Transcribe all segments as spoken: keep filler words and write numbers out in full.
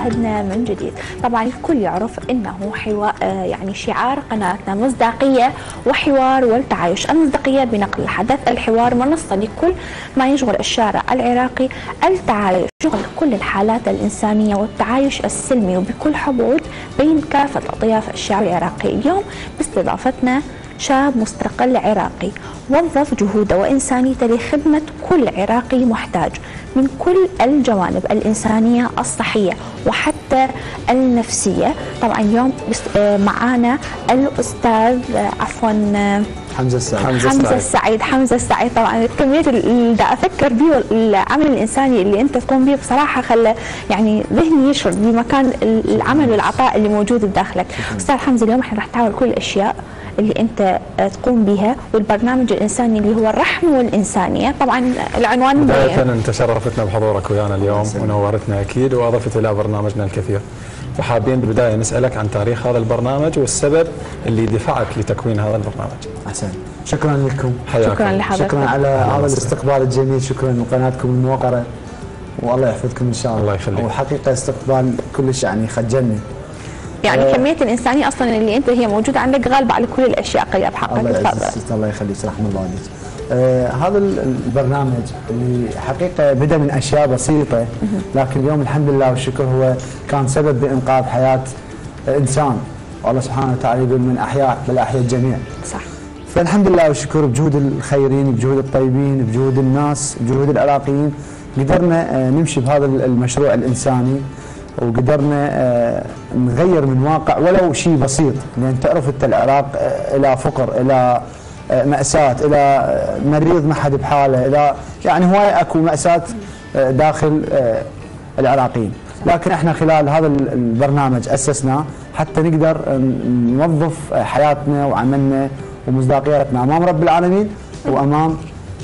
مشاهدنا من جديد. طبعا الكل يعرف انه حوار يعني شعار قناتنا مصداقيه وحوار والتعايش. المصداقيه بنقل الحدث، الحوار منصه لكل ما يشغل الشارع العراقي، التعايش شغل كل الحالات الانسانيه والتعايش السلمي وبكل حبود بين كافه اطياف الشعب العراقي. اليوم باستضافتنا شاب مستقل عراقي وظف جهوده وإنسانيته لخدمة كل عراقي محتاج من كل الجوانب الإنسانية الصحية وحتى النفسية. طبعا اليوم معانا الأستاذ عفوا حمزة السعيد حمزة السعيد حمزة السعيد طبعا كمية اللي افكر به العمل الانساني اللي انت تقوم به بصراحه خلى يعني ذهني يشعر بمكان العمل والعطاء اللي موجود بداخلك. استاذ حمزة، اليوم احنا راح نحاول كل الاشياء اللي انت تقوم بها والبرنامج الانساني اللي هو الرحمه والانسانيه. طبعا العنوان بداية انت شرفتنا بحضورك ويانا اليوم ونورتنا اكيد واضفت الى برنامجنا الكثير. فحابين بالبدايه نسالك عن تاريخ هذا البرنامج والسبب اللي دفعك لتكوين هذا البرنامج. احسن، شكرا لكم. شكرا لحضرتك. شكرا على هذا الاستقبال الجميل، شكرا لقناتكم الموقره والله يحفظكم ان شاء الله. الله يخليك. وحقيقه استقبال كلش يعني خجلني. يعني أه كميه الانسانيه اصلا اللي انت هي موجوده عندك غالبه على كل الاشياء قليله بحقك. الله يعزك، الله يخليك، رحم الله عليك. آه هذا البرنامج اللي حقيقه بدا من اشياء بسيطه، لكن اليوم الحمد لله والشكر هو كان سبب بانقاذ حياه انسان، والله سبحانه وتعالى يقول من احياء بل احيا الجميع. صح. فالحمد لله والشكر بجهود الخيرين، بجهود الطيبين، بجهود الناس، بجهود العراقيين قدرنا آه نمشي بهذا المشروع الانساني، وقدرنا آه نغير من واقع ولو شيء بسيط، لان تعرف انت العراق آه الى فقر، الى آه مأساة، الى مريض ما حد بحاله، الى يعني هواي اكو مأساة آه داخل آه العراقيين، لكن احنا خلال هذا البرنامج اسسناه حتى نقدر نوظف حياتنا وعملنا ومصداقيتنا امام رب العالمين وامام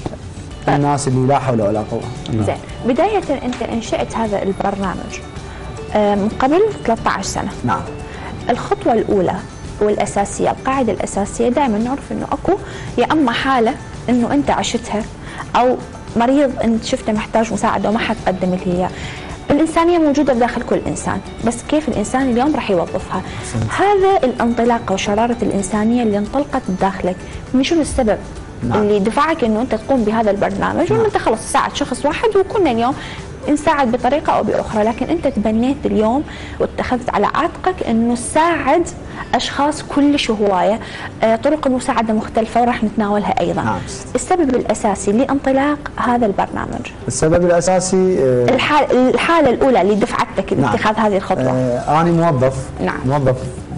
الناس اللي لا حول ولا قوه. زين، بدايه انت انشأت هذا البرنامج من قبل ثلاثة عشر سنة. نعم. الخطوة الأولى والأساسية، القاعدة الأساسية دائما نعرف إنه أكو يا أما حالة إنه أنت عشتها أو مريض أنت شفته محتاج مساعدة وما حد قدم لك إياه. الإنسانية موجودة بداخل كل إنسان، بس كيف الإنسان اليوم راح يوظفها؟ هذا الانطلاقة وشرارة الإنسانية اللي انطلقت بداخلك، من شنو السبب؟ نعم. اللي دفعك إنه أنت تقوم بهذا البرنامج. نعم. وإنه أنت خلص تساعد شخص واحد، وكنا اليوم نساعد بطريقة أو بأخرى، لكن أنت تبنيت اليوم واتخذت على عاتقك أنه تساعد أشخاص كلش هواية. آه طرق المساعدة مختلفة وراح نتناولها أيضا. نعم. السبب الأساسي لانطلاق هذا البرنامج، السبب الأساسي آه الحالة, الحالة الأولى اللي دفعتك لاتخاذ نعم. هذه الخطوة. آه أنا موظف. نعم. موظف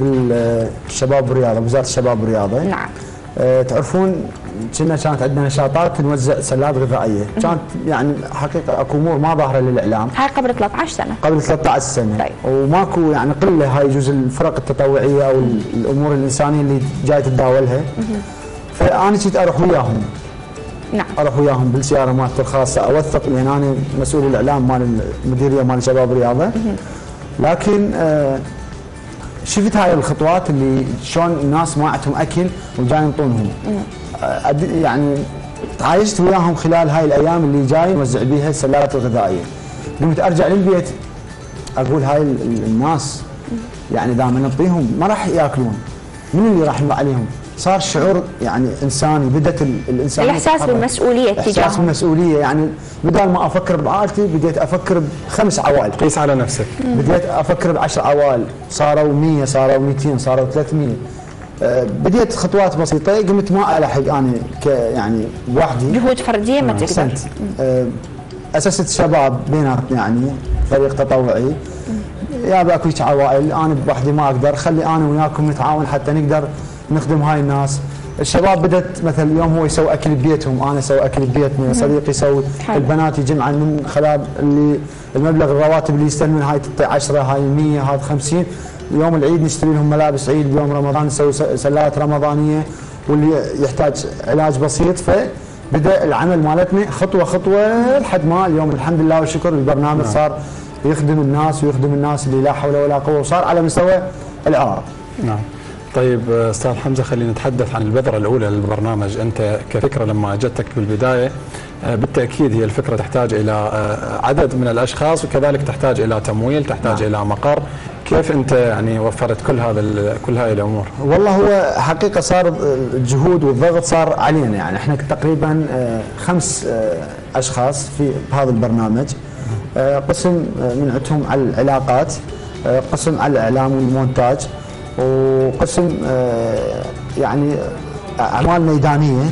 بالشباب والرياضة، بوزارة الشباب والرياضة. نعم. آه تعرفون كنا كانت عندنا نشاطات نوزع سلات غذائيه، كانت يعني حقيقه اكو امور ما ظاهره للاعلام. هاي قبل ثلاثة عشر سنة. قبل ثلاثة عشر سنة. طيب. وماكو يعني قله هاي يجوز الفرق التطوعيه او الامور الانسانيه اللي جاي تتداولها. فانا كنت اروح وياهم. نعم. اروح وياهم بالسياره مالتي الخاصه، اوثق لان انا مسؤول الاعلام مال المديريه مال الشباب والرياضه. لكن آه شفت هاي الخطوات اللي شلون الناس ما عندهم اكل وجاي ينطونهم. يعني تعايشت وياهم خلال هاي الايام اللي جاي نوزع بيها السلات الغذائيه. قمت ارجع للبيت اقول هاي الناس يعني دائما نعطيهم ما راح ياكلون، من اللي راح ينبع عليهم؟ صار شعور يعني انساني، بدت الانسان الاحساس بالمسؤوليه تجاههم. احساس بالمسؤوليه، يعني بدل ما افكر بعائلتي بديت افكر بخمس عوائل. قيس على نفسك. بديت افكر بعشر عوائل، صاروا مية، صاروا مئتين، صاروا ثلاثمية. بديت خطوات بسيطه، قمت ما الحق انا ك يعني بوحدي، جهود فرديه ما تقدر. اسست شباب بيناتنا يعني فريق تطوعي، يا باكو عوائل انا بوحدي ما اقدر، خلي انا وياكم نتعاون حتى نقدر نخدم هاي الناس. الشباب بدت مثلا اليوم هو يسوي اكل ببيتهم، انا اسوي اكل ببيتنا، صديقي يسوي، البنات يجمعن من خلال اللي المبلغ الرواتب اللي يستلمون هاي عشرة، هاي مية، هاي خمسين. يوم العيد نشتري لهم ملابس عيد، بيوم رمضان نسوي سلات رمضانيه، واللي يحتاج علاج بسيط. فبدا العمل مالتنا خطوه خطوه لحد ما اليوم الحمد لله والشكر البرنامج نعم. صار يخدم الناس ويخدم الناس اللي لا حول ولا قوه، وصار على مستوى العراق. نعم. طيب استاذ حمزه، خلينا نتحدث عن البذره الاولى للبرنامج. انت كفكره لما اجتك بالبدايه بالتأكيد هي الفكرة تحتاج إلى عدد من الأشخاص، وكذلك تحتاج إلى تمويل، تحتاج نعم. إلى مقر. كيف أنت يعني وفرت كل هذا كل هاي الأمور؟ والله هو حقيقة صار الجهود والضغط صار علينا، يعني احنا تقريبا خمس أشخاص في هذا البرنامج، قسم من عندهم على العلاقات، قسم على الإعلام والمونتاج، وقسم يعني أعمال ميدانية.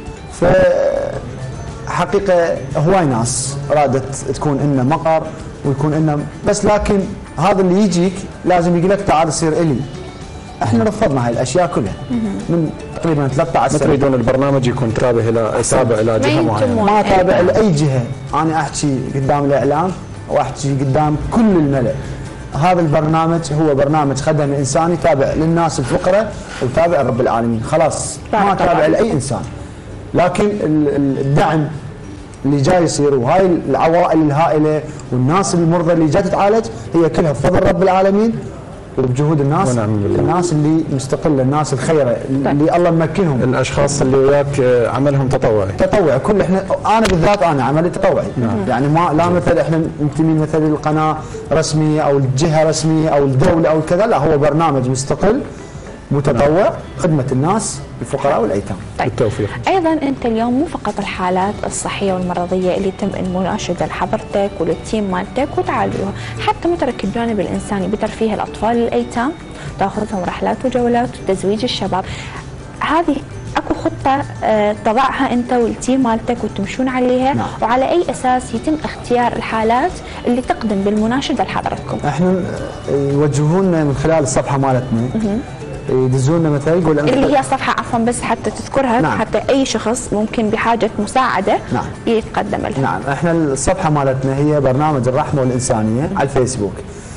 فحقيقة هواي ناس رادت تكون لنا مقر ويكون لنا، بس لكن هذا اللي يجيك لازم يقول لك تعال صير إلي. احنا رفضنا هاي الاشياء كلها من تقريبا ثلاثة عشر سنة. ما تريدون البرنامج يكون تابع الى تابع الى جهه معينه؟ ما تابع لاي جهه، انا احكي قدام الاعلام واحكي قدام كل الملأ. هذا البرنامج هو برنامج خدمي انساني تابع للناس الفقراء وتابع رب العالمين، خلاص ما تابع لاي انسان. لكن الدعم اللي جاي يصير وهاي العوائل الهائله والناس المرضى اللي جات تعالج هي كلها بفضل رب العالمين وبجهود الناس، الناس اللي مستقله، الناس الخيره اللي الله ممكنهم. الاشخاص اللي وياك عملهم تطوعي؟ تطوعي كل احنا، انا بالذات انا عملي تطوعي. نعم. يعني ما لا مثل احنا منتمين مثل القناه رسميه او الجهه رسميه او الدوله او كذا، لا هو برنامج مستقل متطوع خدمه الناس الفقراء والايتام. طيب. بالتوفيق. ايضا انت اليوم مو فقط الحالات الصحيه والمرضيه اللي يتم المناشده لحضرتك وللتيم مالتك وتعالجوها، حتى مترك الجانب الانساني بترفيه الاطفال الايتام، تاخذهم رحلات وجولات وتزويج الشباب. هذه اكو خطه اه تضعها انت والتيم مالتك وتمشون عليها؟ نعم. وعلى اي اساس يتم اختيار الحالات اللي تقدم بالمناشده لحضرتكم؟ احنا يوجهونا من خلال الصفحه مالتنا، يدزونا مثلا يقول اللي هي صفحه عفوا بس حتى تذكرها. نعم. حتى اي شخص ممكن بحاجه مساعده نعم. يتقدم لها. نعم. احنا الصفحه مالتنا هي برنامج الرحمه والانسانيه على الفيسبوك.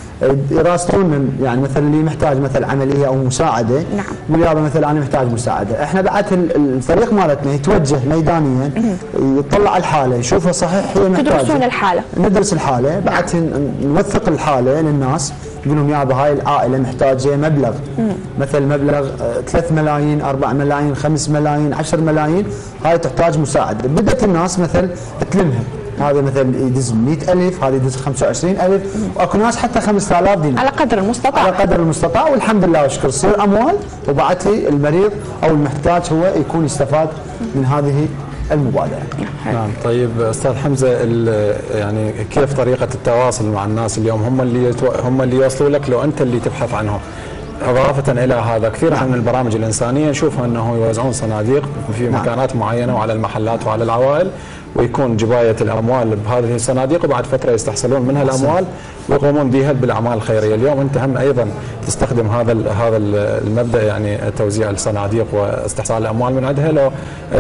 يراسلونا يعني مثلا اللي محتاج مثلا عمليه او مساعده. نعم. يقول يابا مثلا انا محتاج مساعده، احنا بعد الفريق مالتنا يتوجه ميدانيا يطلع على الحاله يشوفها صحيح هي محتاجه. تدرسون الحاله؟ ندرس الحاله، بعد نوثق الحاله للناس، يقول لهم يابا هاي العائله محتاجه مبلغ، مثل مبلغ ثلاث ملايين، أربع ملايين، خمس ملايين، عشر ملايين، هاي تحتاج مساعده. بدأت الناس مثل تلمها، هذا مثلا يدز مئة ألف، هذا يدز خمسة وعشرين ألف، واكو ناس حتى خمسة آلاف دينار على قدر المستطاع. على قدر المستطاع، والحمد لله والشكر تصير اموال، وبعد لي المريض او المحتاج هو يكون يستفاد من هذه المبادره. نعم. طيب استاذ حمزه، يعني كيف طريقه التواصل مع الناس اليوم؟ هم اللي هم اللي يوصلوا لك لو انت اللي تبحث عنهم؟ اضافه الى هذا كثير نعم. من البرامج الانسانيه نشوفها انه يوزعون صناديق في نعم. مكانات معينه وعلى المحلات وعلى العوائل، ويكون جبايه الاموال بهذه الصناديق، وبعد فتره يستحصلون منها الاموال ويقومون بها بالاعمال الخيريه. اليوم انت هم ايضا تستخدم هذا هذا المبدا، يعني توزيع الصناديق واستحصال الاموال من عندها، لو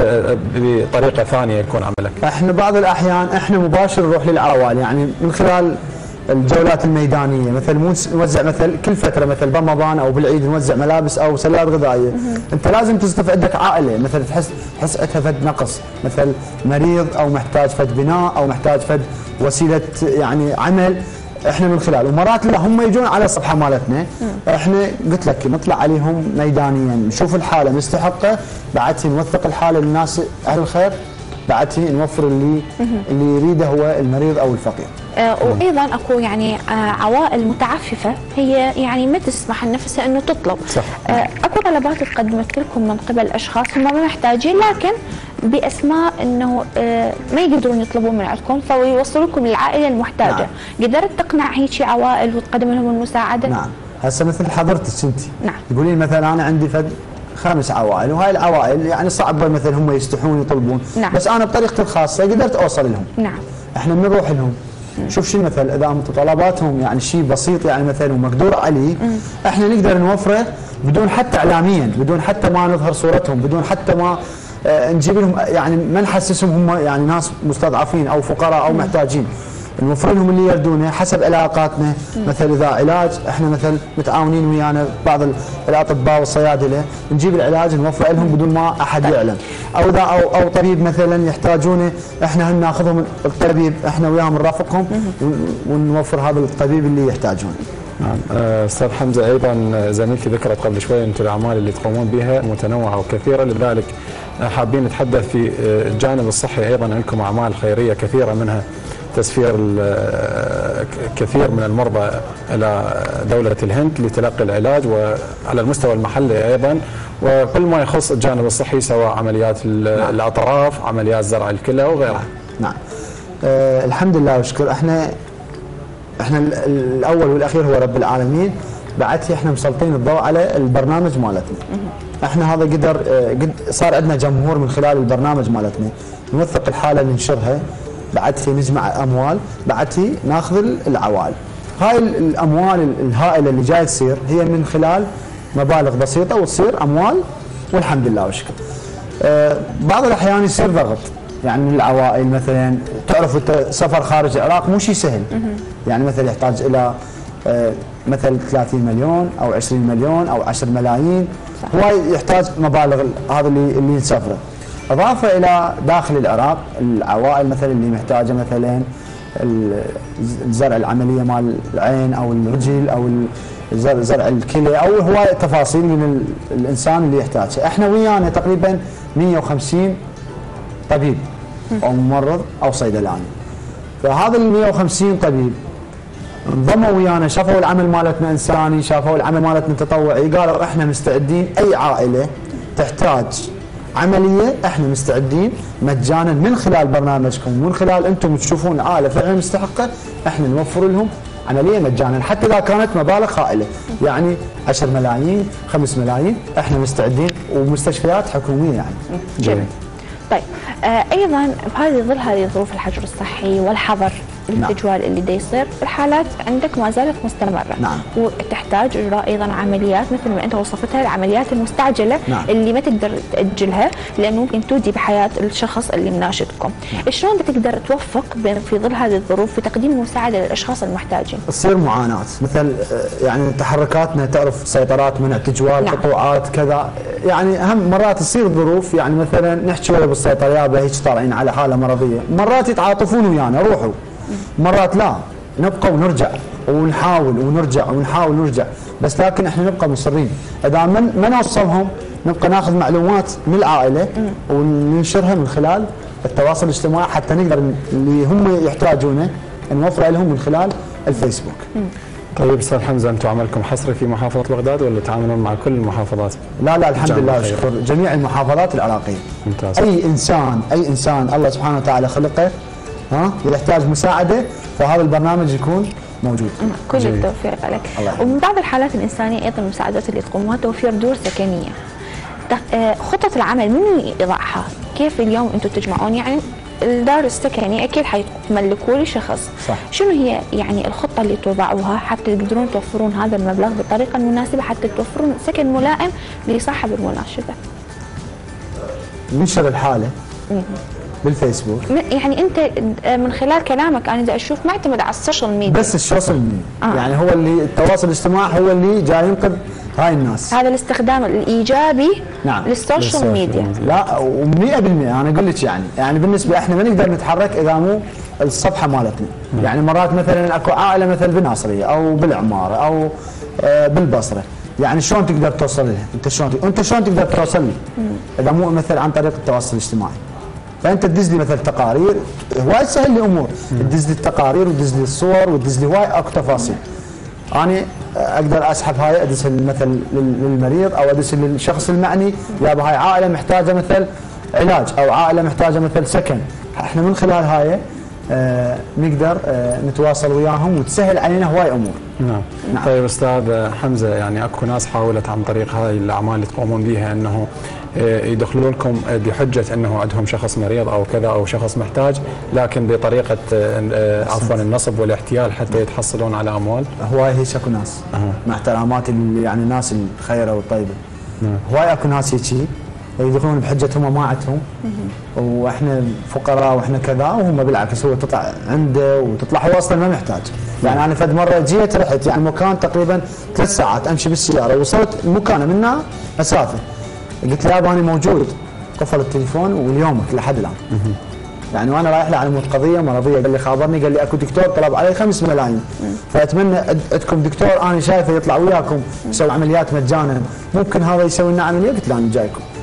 بطريقه ثانيه يكون عملك؟ احنا بعض الاحيان احنا مباشر نروح للعوائل، يعني من خلال الجولات الميدانيه، مثل نوزع مثل كل فتره مثل برمضان او بالعيد نوزع ملابس او سلات غذائيه. انت لازم تصطف عندك عائله مثل تحس تحس عندها فد نقص، مثل مريض او محتاج فد بناء او محتاج فد وسيله يعني عمل، احنا من خلال ومرات لا هم يجون على الصفحه مالتنا، احنا قلت لك نطلع عليهم ميدانيا نشوف الحاله مستحقه، بعدها نوثق الحاله للناس اهل الخير، بعدها نوفر اللي اللي يريده هو المريض او الفقير. آه وايضا اكو يعني آه عوائل متعففه هي يعني ما تسمح لنفسها انه تطلب. صح. آه اكو طلبات تقدمت لكم من قبل اشخاص هم ما محتاجين، لكن باسماء انه آه ما يقدرون يطلبون من عندكم فيوصلوكم للعائله المحتاجه. نعم. قدرت تقنع هيك عوائل وتقدم لهم المساعده؟ نعم. هسه مثل حضرتك انت. نعم. تقولين مثلا انا عندي فد خمس عوائل، وهاي العوائل يعني صعبه مثل هم يستحون يطلبون. نعم. بس انا بطريقتي الخاصه قدرت اوصل لهم. نعم. احنا بنروح لهم شوف شو مثل اذا متطلباتهم يعني شيء بسيط يعني مثلا ومقدور عليه، احنا نقدر نوفره بدون حتى اعلاميا، بدون حتى ما نظهر صورتهم، بدون حتى ما اه نجيب لهم يعني ما نحسسهم هم يعني ناس مستضعفين او فقراء او محتاجين. نوفر لهم اللي يردونه حسب علاقاتنا، مثل اذا علاج احنا مثل متعاونين ويانا بعض الاطباء والصيادله، نجيب العلاج نوفر لهم بدون ما احد يعلم، او اذا او, أو طبيب مثلا يحتاجونه احنا ناخذهم الطبيب احنا وياهم نرافقهم ونوفر هذا الطبيب اللي يحتاجونه. نعم. استاذ حمزه، ايضا زميلتي ذكرت قبل شوي انتم الاعمال اللي تقومون بها متنوعه وكثيره، لذلك حابين نتحدث في الجانب الصحي. ايضا عندكم اعمال خيريه كثيره، منها تسفير كثير من المرضى الى دوله الهند لتلقي العلاج، وعلى المستوى المحلي ايضا، وكل ما يخص الجانب الصحي سواء عمليات الاطراف، عمليات زرع الكلى وغيرها. نعم. أه الحمد لله والشكر. احنا احنا الاول والاخير هو رب العالمين، بعدها احنا مسلطين الضوء على البرنامج مالتنا. احنا هذا قدر قد صار عندنا جمهور من خلال البرنامج مالتنا، نوثق الحاله ننشرها، بعدها نجمع اموال، بعدها ناخذ العوائل. هاي الاموال الهائله اللي جاي تصير هي من خلال مبالغ بسيطه وتصير اموال والحمد لله والشكر. أه بعض الاحيان يصير ضغط يعني من العوائل، مثلا تعرف انت سفر خارج العراق مو شيء سهل، يعني مثلا يحتاج الى أه مثلا ثلاثين مليون او عشرين مليون او عشرة ملايين، هو يحتاج مبالغ هذا اللي اللي نسافره. اضافه الى داخل العراق العوائل مثلا اللي محتاجه مثلا زرع العمليه مال العين او الرجل او زرع الكلى او هوايه تفاصيل من الانسان اللي يحتاجها. احنا ويانا تقريبا مئة وخمسين طبيب او ممرض او صيدلاني. فهذا ال مئة وخمسين طبيب انضموا ويانا، شافوا العمل مالتنا انساني، شافوا العمل مالتنا تطوعي، قالوا احنا مستعدين اي عائله تحتاج عمليه احنا مستعدين مجانا من خلال برنامجكم، من خلال انتم تشوفون عائله فعلا مستحقه، احنا نوفر لهم عمليه مجانا حتى اذا كانت مبالغ هائله، يعني عشرة ملايين، خمس ملايين، احنا مستعدين، ومستشفيات حكوميه يعني. جميل. طيب آه ايضا بهذه ظل هذه ظروف الحجر الصحي والحظر التجوال نعم. اللي دا يصير، الحالات عندك ما زالت مستمره. نعم. وتحتاج اجراء ايضا عمليات مثل ما انت وصفتها، العمليات المستعجله نعم. اللي ما تقدر تاجلها لانه ممكن تودي بحياه الشخص اللي مناشدكم. نعم. شلون بتقدر توفق بين في ظل هذه الظروف في تقديم المساعده للاشخاص المحتاجين؟ تصير معاناه، مثل يعني تحركاتنا تعرف سيطرات، منع تجوال، نعم. قطوعات كذا، يعني اهم مرات تصير ظروف، يعني مثلا نحكي ويا بالسيطره يابا هيك طالعين على حاله مرضيه، مرات يتعاطفون ويانا روحوا، مرات لا نبقى ونرجع ونحاول ونرجع ونحاول ونرجع، بس لكن احنا نبقى مصرين. اذا من ما نوصلهم نبقى ناخذ معلومات من العائله وننشرها من خلال التواصل الاجتماعي حتى نقدر اللي هم يحتاجونه نوفر لهم من خلال الفيسبوك. طيب استاذ حمزه، انتم عملكم حصري في محافظه بغداد ولا تعاملون مع كل المحافظات؟ لا لا الحمد لله والشكر جميع المحافظات العراقيه. ممتاز. اي انسان اي انسان الله سبحانه وتعالى خلقه ها يحتاج مساعده، فهذا البرنامج يكون موجود. كل التوفيق لك. ومن بعض الحالات الانسانيه ايضا المساعدات اللي تقومها توفير دور سكنيه. خطه العمل من يضعها؟ كيف اليوم انتم تجمعون؟ يعني الدار السكني اكيد حيملكوا لي شخص، صح. شنو هي يعني الخطه اللي توضعوها حتى تقدرون توفرون هذا المبلغ بالطريقه المناسبه حتى توفرون سكن ملائم لصاحب المناشده؟ ننشر الحاله بالفيسبوك. يعني انت من خلال كلامك انا دا اشوف معتمد على السوشيال ميديا. بس السوشيال ميديا آه. يعني هو اللي التواصل الاجتماعي هو اللي جاي ينقذ هاي الناس. هذا الاستخدام الايجابي نعم. للسوشيال ميديا. لا ومئة بالمئة انا اقول لك يعني يعني بالنسبه احنا ما نقدر نتحرك اذا مو الصفحه مالتنا. م. يعني مرات مثلا اكو عائله مثلا بالناصريه او بالعماره او آه بالبصره، يعني شلون تقدر توصل لها؟ انت شلون انت شلون تقدر توصل لي؟ اذا مو مثلا عن طريق التواصل الاجتماعي. فانت تدز لي مثل تقارير، هواي سهل لي امور، تدز لي التقارير وتدز لي الصور وتدز لي هواي اكو تفاصيل. انا اقدر اسحب هاي ادزها مثل للمريض او ادزها للشخص المعني، يابا هاي عائله محتاجه مثل علاج او عائله محتاجه مثل سكن، احنا من خلال هاي آه نقدر آه نتواصل وياهم وتسهل علينا هواي امور. نعم. نعم. طيب استاذ حمزه، يعني اكو ناس حاولت عن طريق هاي الاعمال اللي تقومون بها انه يدخلون لكم بحجه انه عندهم شخص مريض او كذا او شخص محتاج، لكن بطريقه عفوا النصب والاحتيال حتى يتحصلون على اموال. هواي هيك اكو ناس أه. مع احتراماتي يعني الناس الخيره والطيبه. نعم. هواي اكو ناس هيك يدخلون بحجه هم ما عندهم واحنا فقراء واحنا كذا، وهم بالعكس هو تطلع عنده وتطلع هو اصلا ما محتاج. يعني انا فد مره جيت رحت يعني مكان تقريبا ثلاث ساعات امشي بالسياره، وصلت مكان منها مسافه، قلت له يابا انا موجود، قفل التليفون واليومك لحد الان. يعني وانا رايح له على مود قضيه مرضيه، قال لي خابرني قال لي اكو دكتور طلب علي خمس ملايين، فاتمنى عندكم دكتور انا شايفه يطلع وياكم يسوي عمليات مجانا، ممكن هذا يسوي لنا عمليه؟ قلت له انا جايكم،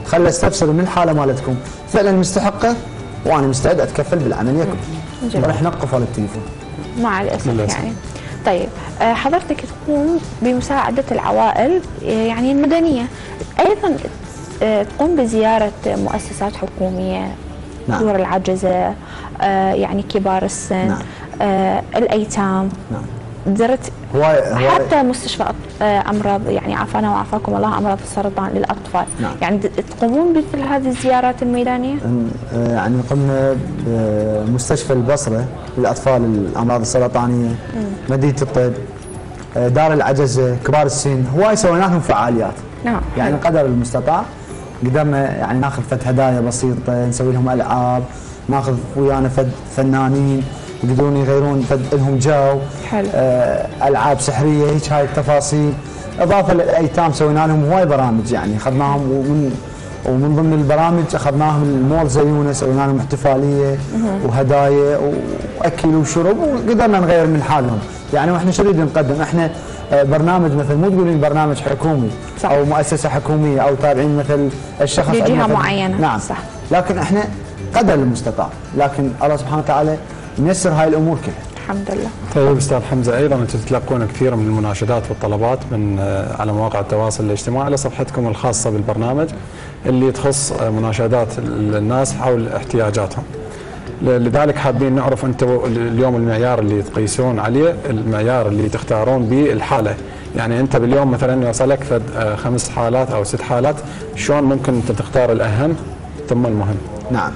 خلى استفسر من الحاله مالتكم فعلا مستحقه وانا مستعد اتكفل بالعمليه كلها. راح نقف على التليفون مع الاسف يعني. طيب حضرتك تقوم بمساعده العوائل يعني المدنيه، ايضا تقوم بزياره مؤسسات حكوميه، نعم. دور العجزه، يعني كبار السن، نعم. الايتام، نعم. زرت هواي هواي حتى مستشفى امراض يعني عافانا وعافاكم الله امراض السرطان للاطفال. نعم. يعني تقومون بمثل هذه الزيارات الميدانيه؟ يعني قمنا بمستشفى البصره للاطفال الامراض السرطانيه، مدينه الطب، دار العجزه، كبار السن، هواي سوينا لهم فعاليات. نعم. يعني قدر المستطاع قدرنا يعني ناخذ فد هدايا بسيطه، نسوي لهم العاب، ناخذ ويانا فد فنانين يقدرون يغيرون فد لهم جو. حلو. آه العاب سحريه هيك هاي التفاصيل، اضافه للايتام سوينا لهم هواي برامج يعني اخذناهم ومن ومن ضمن البرامج اخذناهم المول زيونه سوينا لهم احتفاليه وهدايا واكل وشرب وقدرنا نغير من حالهم يعني. واحنا شو نريد نقدم؟ احنا برنامج مثل مو تقولين برنامج حكومي صح. او مؤسسه حكوميه او تابعين مثل الشخص لجهه معينه. نعم صح. لكن احنا قدر المستطاع، لكن الله سبحانه وتعالى ييسر هاي الامور كلها. الحمد لله. طيب استاذ حمزه، ايضا انتم تتلقون كثير من المناشدات والطلبات من على مواقع التواصل الاجتماعي على صفحتكم الخاصه بالبرنامج اللي تخص مناشدات الناس حول احتياجاتهم. لذلك حابين نعرف انتم اليوم المعيار اللي تقيسون عليه، المعيار اللي تختارون به الحاله، يعني انت باليوم مثلا يوصلك فد خمس حالات او ست حالات، شلون ممكن انت تختار الاهم ثم المهم؟ نعم.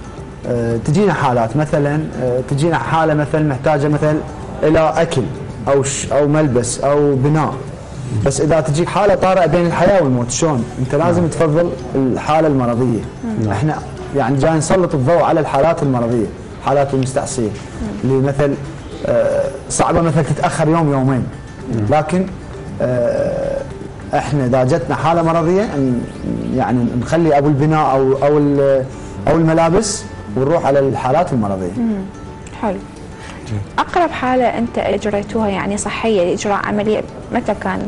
أه تجينا حالات مثلا أه تجينا حاله مثلا محتاجه مثلا الى اكل او او ملبس او بناء، بس اذا تجيك حاله طارئه بين الحياه والموت شلون؟ انت لازم نعم. تفضل الحاله المرضيه. نعم. احنا يعني جاي نسلط الضوء على الحالات المرضيه، حالات المستعصيه اللي مثل أه صعبه مثل تتاخر يوم يومين، لكن أه احنا اذا جتنا حاله مرضيه يعني نخلي ابو البناء او او او الملابس ونروح على الحالات المرضيه. امم حلو. اقرب حاله انت اجريتوها يعني صحيه لاجراء عمليه متى كانت؟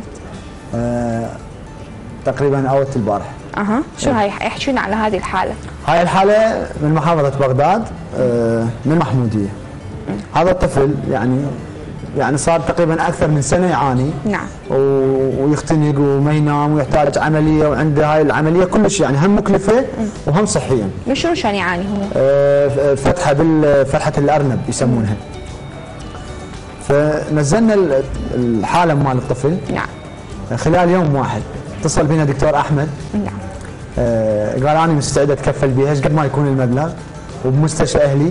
آه تقريبا اول البارح. اها شو هاي؟ احكي لنا على هذه الحاله. هاي الحاله من محافظه بغداد آه من محموديه. مم. هذا الطفل يعني يعني صار تقريبا اكثر من سنه يعاني. نعم. ويختنق وما ينام ويحتاج عمليه، وعنده هاي العمليه كلش يعني هم مكلفه وهم صحيا. من شنو كان يعاني هو؟ آه فتحه بالفتحه الارنب يسمونها. فنزلنا الحاله مال الطفل. نعم. خلال يوم واحد اتصل بنا دكتور احمد. نعم. آه قال انا مستعد اتكفل بها قد ما يكون المبلغ، وبمستشفى اهلي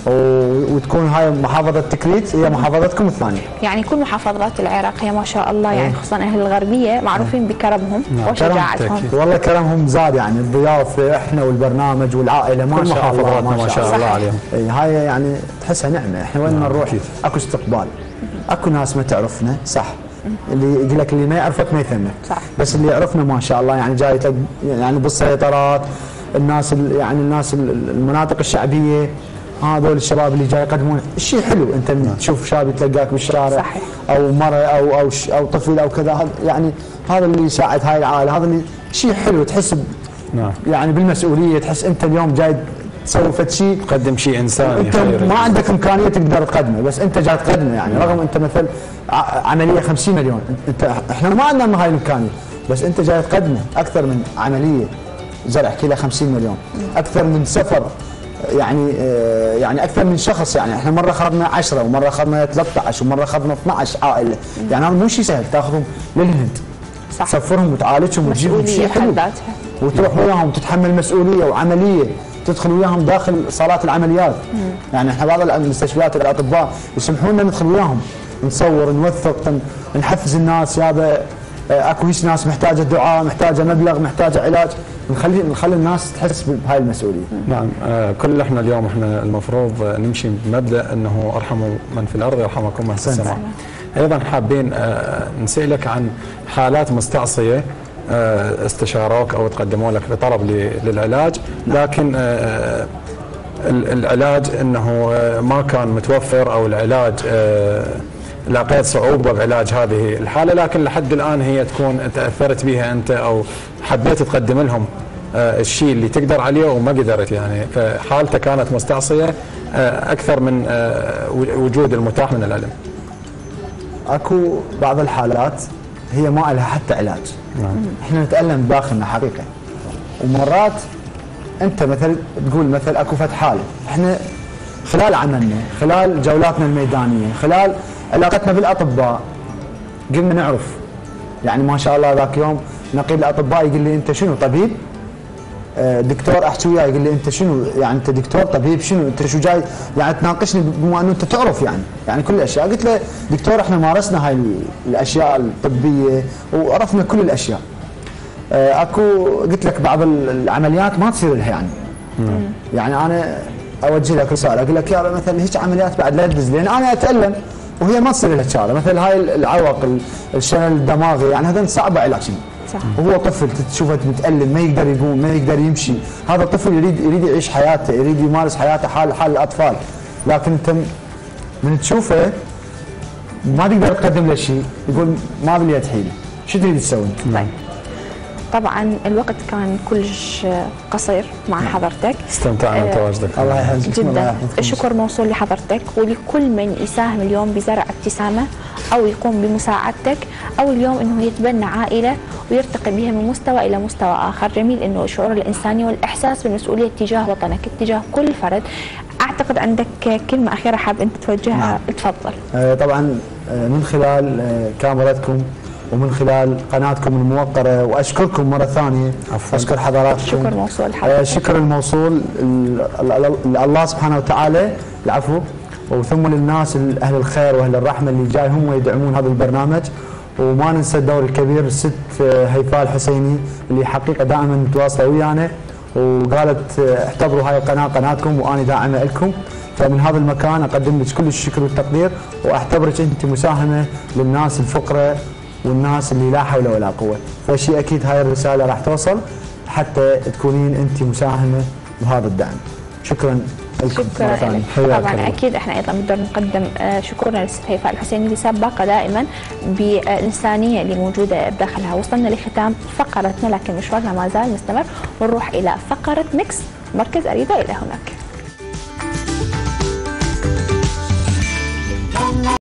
وتكون هاي محافظه تكريت هي محافظتكم الثانيه. يعني كل محافظات العراق هي ما شاء الله يعني خصوصا اهل الغربيه معروفين بكرمهم وشجاعتهم. والله كرمهم زاد يعني الضيافه احنا والبرنامج والعائله ما شاء الله ما شاء الله عليهم. اي هاي يعني تحسها نعمه، احنا وين ما نروح اكو استقبال. اكو ناس ما تعرفنا صح، اللي يقول لك اللي ما يعرفك ما يفهمك صح، بس اللي يعرفنا ما شاء الله يعني جاي يعني بالسيطرات الناس يعني الناس المناطق الشعبيه هذول الشباب اللي جاي يقدمون شيء حلو. انت نعم. تشوف شاب يتلقاك بالشارع صحيح. او مره او او او طفل او كذا، يعني هذا اللي يساعد هاي العائله، هذا اللي شيء حلو تحس نعم. يعني بالمسؤوليه، تحس انت اليوم جاي تسوي فد شيء تقدم شيء انساني، انت ما عندك امكانيه تقدر تقدمه بس انت جاي تقدمه يعني نعم. رغم انت مثل عمليه خمسين مليون، انت احنا ما عندنا هاي الامكانيه بس انت جاي تقدمه اكثر من عمليه زرع كيلو خمسين مليون، اكثر من سفر يعني آه يعني اكثر من شخص، يعني احنا مره اخذنا عشرة ومره اخذنا ثلاثة عشر ومره اخذنا اثنعش عائله، يعني هذا مو شيء سهل تاخذهم للهند صح، تسفرهم وتعالجهم وتجيبهم شيء حلو وتروح وياهم تتحمل مسؤوليه وعمليه تدخل وياهم داخل صالات العمليات. مم. يعني احنا بعض المستشفيات الاطباء يسمحون لنا ندخل وياهم نصور نوثق نحفز الناس، يابا اكو هيك ناس محتاجه دعاء محتاجه مبلغ محتاجه علاج، نخلي نخلي الناس تحس بهاي المسؤوليه. نعم آه كل احنا اليوم احنا المفروض نمشي بمبدا انه ارحموا من في الارض يرحمكم من في السماء. ايضا حابين آه نسالك عن حالات مستعصيه آه استشاروك او تقدموا لك بطلب للعلاج، لكن آه العلاج انه ما كان متوفر او العلاج آه لاقيت صعوبه بعلاج هذه الحاله، لكن لحد الان هي تكون تاثرت بها انت او حبيت تقدم لهم الشيء اللي تقدر عليه وما قدرت، يعني فحالته كانت مستعصيه اكثر من وجود المتاح من العلم. اكو بعض الحالات هي ما لها حتى علاج. نعم. احنا نتالم داخلنا حقيقه، ومرات انت مثل تقول مثل اكو فت حاله، احنا خلال عملنا، خلال جولاتنا الميدانيه، خلال علاقتنا بالاطباء قمنا نعرف. يعني ما شاء الله ذاك يوم نقيب الاطباء يقول لي انت شنو طبيب؟ دكتور احكي وياه يقول لي انت شنو يعني انت دكتور طبيب شنو انت شو جاي يعني تناقشني بما انه انت تعرف يعني يعني كل الاشياء. قلت له دكتور احنا مارسنا هاي الاشياء الطبيه وعرفنا كل الاشياء. اكو قلت لك بعض العمليات ما تصير لها يعني. مم. يعني انا اوجه لك رساله اقول لك يا مثلا هيك عمليات بعد لا تدز لان انا اتالم وهي ما تصير لها شغله، مثل هاي العوق الشلل الدماغي يعني هذا صعبه علاجهم. صح. وهو طفل تشوفه متألم ما يقدر يقوم ما يقدر يمشي، هذا الطفل يريد يريد يعيش حياته، يريد يمارس حياته حال حال الاطفال، لكن انت من تشوفه ما تقدر تقدم له شيء، يقول ما باليد حيلي، شو تريد تسوي؟ طيب. طبعا الوقت كان كلش قصير مع حضرتك. استمتعنا بتواجدك. الله يحفظك جدا. الشكر موصول لحضرتك ولكل من يساهم اليوم بزرع ابتسامه او يقوم بمساعدتك او اليوم انه يتبنى عائله ويرتقي بها من مستوى الى مستوى اخر. جميل انه الشعور الانساني والاحساس بالمسؤوليه تجاه وطنك تجاه كل فرد. اعتقد عندك كلمه اخيره حاب انت توجهها. نعم. تفضل. آه طبعا آه من خلال آه كاميراتكم ومن خلال قناتكم الموقرة وأشكركم مرة ثانية. عفوا. أشكر حضراتكم. شكر موصول حضرتك. شكر الموصول الله سبحانه وتعالى العفو، وثم للناس أهل الخير وأهل الرحمة اللي جاي هم يدعمون هذا البرنامج. وما ننسى الدور الكبير الست هيفاء الحسيني اللي حقيقة دائما متواصلة ويانا وقالت اعتبروا هاي القناة قناتكم وأنا داعمة لكم. فمن هذا المكان أقدم لك كل الشكر والتقدير وأعتبرك أنت مساهمة للناس الفقراء والناس اللي لا حول ولا قوه، فشيء اكيد هاي الرساله راح توصل حتى تكونين انت مساهمه بهذا الدعم. شكرا لكم. شكرا لك. طبعا اكيد احنا ايضا بنقدر نقدم شكرنا للست هيفاء الحسيني اللي سباقه دائما بالانسانيه اللي موجوده بداخلها. وصلنا لختام فقرتنا لكن مشوارنا ما زال مستمر ونروح الى فقره ميكس مركز اريده الى هناك.